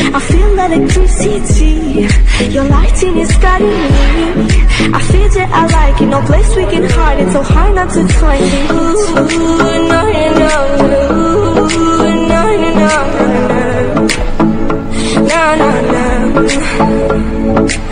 I feel electricity. Your lighting is guiding me. I feel that I like it. No place we can hide it. So hard not to find it. Ooh, no, you know. Ooh, no, you know. No, no, no.